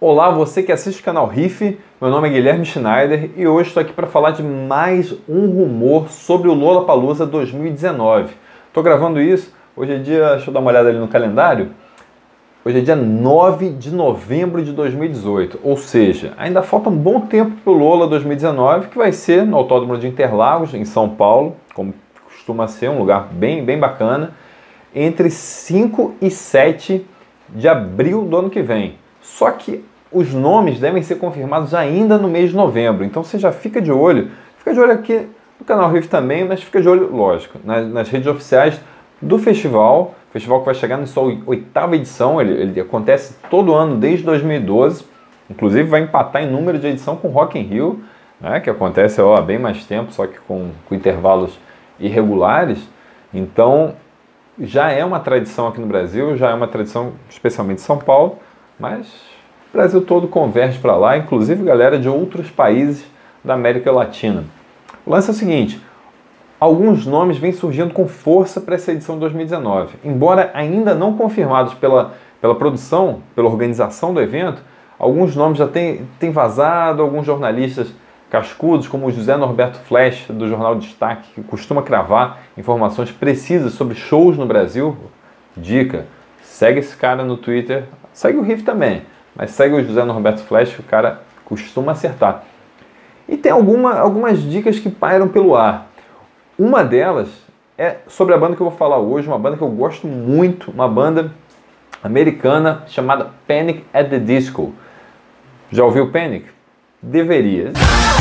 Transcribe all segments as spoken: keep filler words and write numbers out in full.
Olá, você que assiste o canal Riff, meu nome é Guilherme Schneider e hoje estou aqui para falar de mais um rumor sobre o Lollapalooza dois mil e dezenove. Estou gravando isso, hoje é dia, deixa eu dar uma olhada ali no calendário, hoje é dia nove de novembro de dois mil e dezoito, ou seja, ainda falta um bom tempo para o Lolla dois mil e dezenove, que vai ser no Autódromo de Interlagos, em São Paulo, como costuma ser, um lugar bem, bem bacana, entre cinco e sete de abril do ano que vem. Só que os nomes devem ser confirmados ainda no mês de novembro, então você já fica de olho, fica de olho aqui no canal Riff também, mas fica de olho, lógico, nas, nas redes oficiais do festival, festival que vai chegar na sua oitava edição, ele, ele acontece todo ano desde dois mil e doze, inclusive vai empatar em número de edição com Rock in Rio, né, que acontece ó, há bem mais tempo, só que com, com intervalos irregulares, então já é uma tradição aqui no Brasil, já é uma tradição especialmente em São Paulo, mas o Brasil todo converge para lá, inclusive galera de outros países da América Latina. O lance é o seguinte, alguns nomes vêm surgindo com força para essa edição de dois mil e dezenove. Embora ainda não confirmados pela, pela produção, pela organização do evento, alguns nomes já têm, têm vazado, alguns jornalistas cascudos, como o José Norberto Flash, do Jornal Destaque, que costuma cravar informações precisas sobre shows no Brasil. Dica, segue esse cara no Twitter, segue o Riff também, mas segue o José Norberto Flash, que o cara costuma acertar. E tem alguma, algumas dicas que pairam pelo ar. Uma delas é sobre a banda que eu vou falar hoje, uma banda que eu gosto muito, uma banda americana chamada Panic! At the Disco. Já ouviu Panic? Deveria.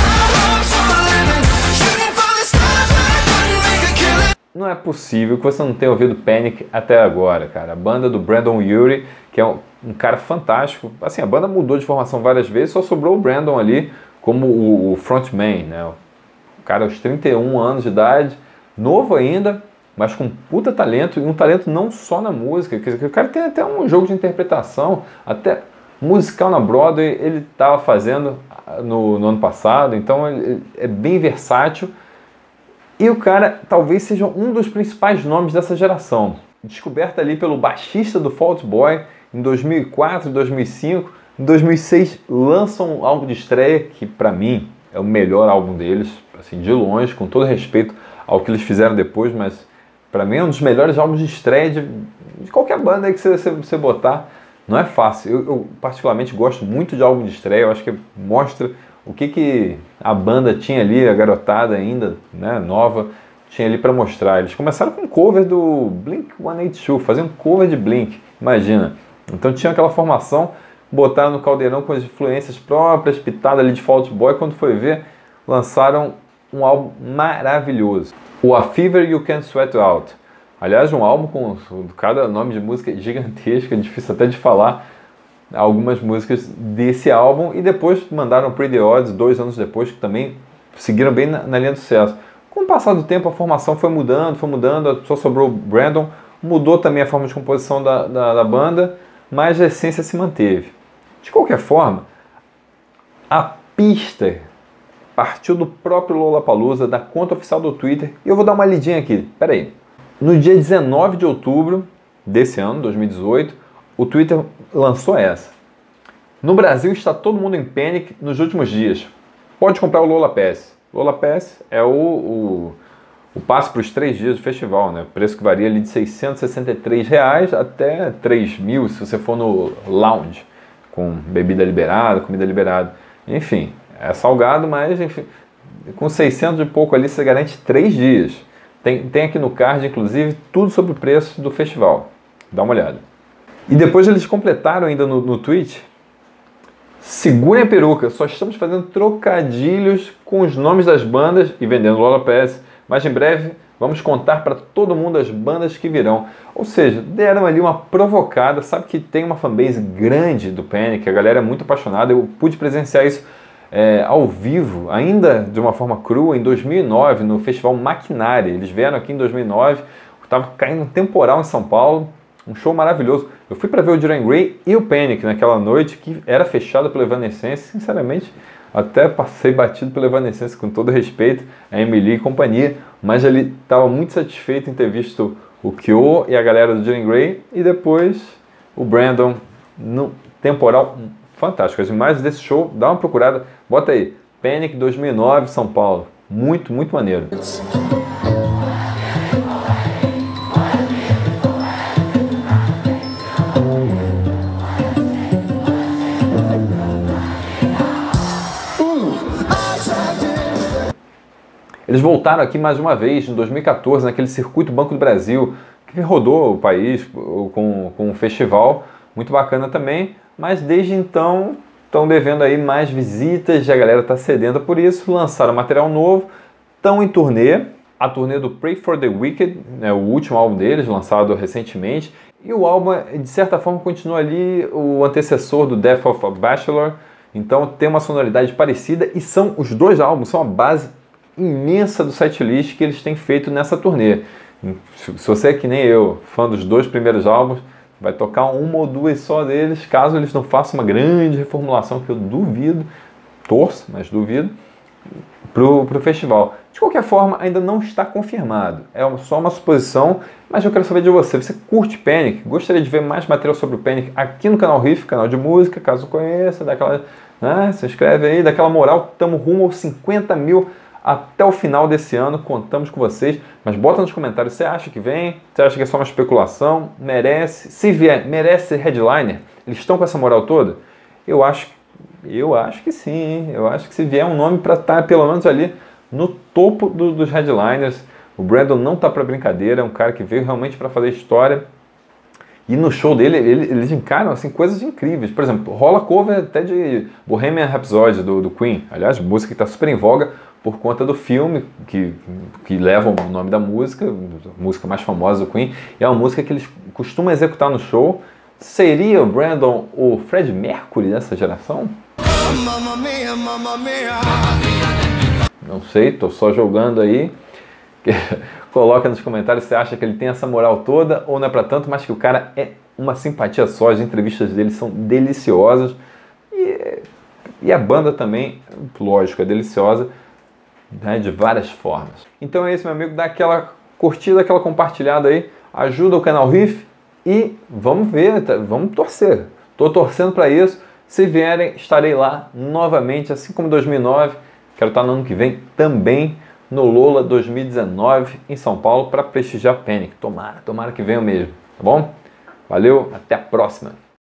Não é possível que você não tenha ouvido Panic! Até agora, cara. A banda do Brandon Urie, que é um, um cara fantástico. Assim, a banda mudou de formação várias vezes, só sobrou o Brandon ali como o, o frontman, né? O cara aos trinta e um anos de idade, novo ainda, mas com puta talento, e um talento não só na música, que o cara tem até um jogo de interpretação, até musical na Broadway ele estava fazendo no, no ano passado, então ele, ele é bem versátil. E o cara talvez seja um dos principais nomes dessa geração. Descoberta ali pelo baixista do Fall Out Boy em dois mil e quatro, dois mil e cinco. Em dois mil e seis lançam um álbum de estreia que, para mim, é o melhor álbum deles, assim, de longe, com todo respeito ao que eles fizeram depois, mas para mim é um dos melhores álbuns de estreia de, de qualquer banda aí que você, você, você botar. Não é fácil. Eu, eu particularmente gosto muito de álbum de estreia, eu acho que mostra o que, que a banda tinha ali, a garotada ainda, né, nova, tinha ali para mostrar. Eles começaram com um cover do Blink cento e oitenta e dois, faziam um cover de Blink, imagina. Então tinha aquela formação, botaram no caldeirão com as influências próprias, pitada ali de Fall Out Boy, quando foi ver, lançaram um álbum maravilhoso. O A Fever You Can't Sweat Out. Aliás, um álbum com cada nome de música gigantesca, difícil até de falar algumas músicas desse álbum, e depois mandaram Pretty Odds, dois anos depois, que também seguiram bem na, na linha do sucesso. Com o passar do tempo, a formação foi mudando, foi mudando, só sobrou o Brandon, mudou também a forma de composição da, da, da banda, mas a essência se manteve. De qualquer forma, a pista partiu do próprio Lollapalooza, da conta oficial do Twitter, e eu vou dar uma lidinha aqui, peraí. No dia dezenove de outubro desse ano, dois mil e dezoito, o Twitter lançou essa. No Brasil está todo mundo em Panic nos últimos dias. Pode comprar o Lolla Pass. Lolla Pass é o, o, o passe para os três dias do festival, né? Preço que varia ali de seiscentos e sessenta e três reais até três mil se você for no lounge, com bebida liberada, comida liberada. Enfim, é salgado, mas enfim, com seiscentos e pouco ali você garante três dias. Tem, tem aqui no card, inclusive, tudo sobre o preço do festival. Dá uma olhada. E depois eles completaram ainda no, no tweet. Segurem a peruca, só estamos fazendo trocadilhos com os nomes das bandas e vendendo Lolla Pass, mas em breve vamos contar para todo mundo as bandas que virão. Ou seja, deram ali uma provocada, sabe que tem uma fanbase grande do Panic, a galera é muito apaixonada, eu pude presenciar isso é, ao vivo, ainda de uma forma crua, em dois mil e nove, no Festival Maquinária. Eles vieram aqui em dois mil e nove, estava caindo um temporal em São Paulo, um show maravilhoso. Eu fui para ver o Dorian Gray e o Panic naquela noite, que era fechada pelo Evanescence. Sinceramente, até passei batido pelo Evanescence, com todo respeito a Emily e companhia, mas ele estava muito satisfeito em ter visto o Kyo e a galera do Dorian Gray, e depois o Brandon, no temporal fantástico. As imagens desse show, dá uma procurada, bota aí, Panic dois mil e nove, São Paulo. Muito, muito maneiro. Eles voltaram aqui mais uma vez, em dois mil e quatorze, naquele circuito Banco do Brasil, que rodou o país com, com um festival muito bacana também, mas desde então estão devendo aí mais visitas, a galera está sedenta por isso, lançaram material novo, estão em turnê, a turnê do Pray for the Wicked, né, o último álbum deles, lançado recentemente, e o álbum, de certa forma, continua ali o antecessor do Death of a Bachelor, então tem uma sonoridade parecida, e são os dois álbuns, são a base imensa do setlist que eles têm feito nessa turnê. Se você é que nem eu, fã dos dois primeiros álbuns, vai tocar uma ou duas só deles, caso eles não façam uma grande reformulação, que eu duvido, torço, mas duvido, pro, pro festival. De qualquer forma, ainda não está confirmado. É só uma suposição, mas eu quero saber de você. Você curte Panic? Gostaria de ver mais material sobre o Panic aqui no canal Riff, canal de música, caso conheça, daquela, né, se inscreve aí, daquela moral, estamos rumo aos cinquenta mil até o final desse ano, contamos com vocês, mas bota nos comentários, você acha que vem? Você acha que é só uma especulação? Merece? Se vier, merece ser headliner? Eles estão com essa moral toda? Eu acho, eu acho que sim, hein? Eu acho que se vier um nome para estar pelo menos ali no topo do, dos headliners, o Brandon não tá para brincadeira, é um cara que veio realmente para fazer história. E no show dele, ele, eles encaram assim, coisas incríveis. Por exemplo, rola cover até de Bohemian Rhapsody, do, do Queen. Aliás, música que está super em voga por conta do filme que, que leva o nome da música, a música mais famosa do Queen. E é uma música que eles costumam executar no show. Seria o Brandon o Fred Mercury dessa geração? Mamma mia, mamma mia. Não sei, estou só jogando aí. Coloca nos comentários se você acha que ele tem essa moral toda ou não é pra tanto, mas que o cara é uma simpatia só, as entrevistas dele são deliciosas e, e a banda também, lógico, é deliciosa, né, de várias formas. Então é isso, meu amigo, dá aquela curtida, aquela compartilhada aí, ajuda o canal Riff e vamos ver, tá, vamos torcer. Tô torcendo para isso, se vierem estarei lá novamente, assim como em dois mil e nove, quero estar no ano que vem também, no Lola dois mil e dezenove, em São Paulo, para prestigiar Panic. Tomara, tomara que venha mesmo, tá bom? Valeu, até a próxima!